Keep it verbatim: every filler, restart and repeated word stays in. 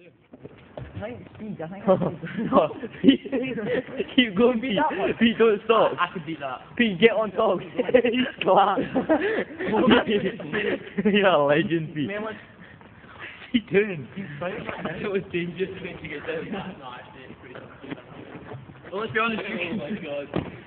I ain't speed, I ain't Keep going, Pete. Pete, don't stop. I, I could beat that. Pete, get on top. He's class. You're a legend, Pete. Man, what's he doing? it was dangerous to get down. No, actually, it's pretty tough. Well, let's be honest. Oh my god.